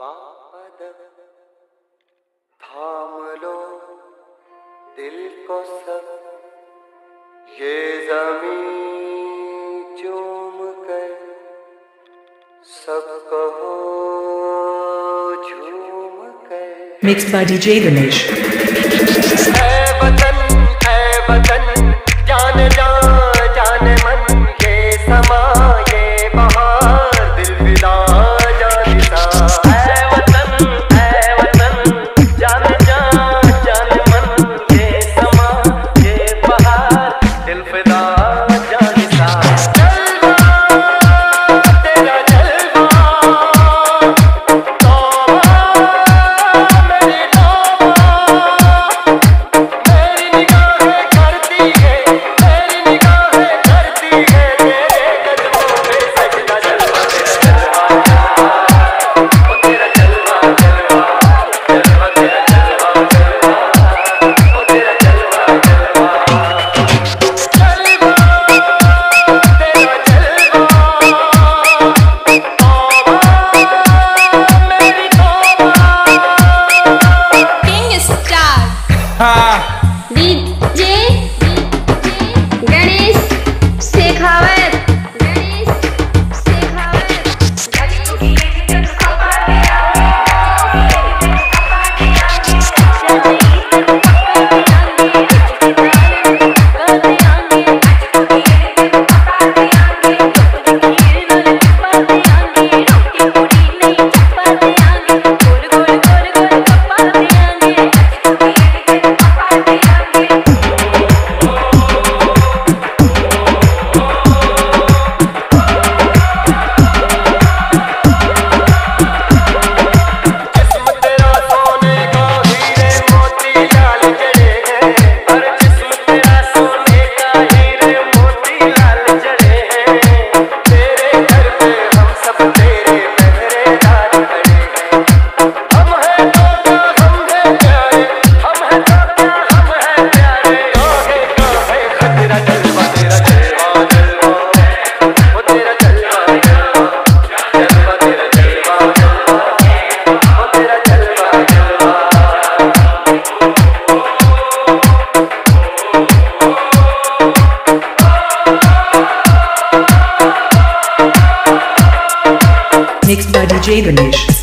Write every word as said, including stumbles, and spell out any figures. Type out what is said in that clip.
बादल थाम लो दिल को सब, ये ज़मीं चूम कर सब कहो झूम कर। Mixed by D J Ganesh। ऐ वतन ऐ वतन जान जान जान मन, ये समा ये बहार दिल फिदा जान सा। ऐ वतन ऐ वतन जान जान जान मन, ये समा ये बहार दिल फिदा जान सा। DJ Ganesh Shekhawat Ganesh Shekhawat. Mixed by D J Ganesh।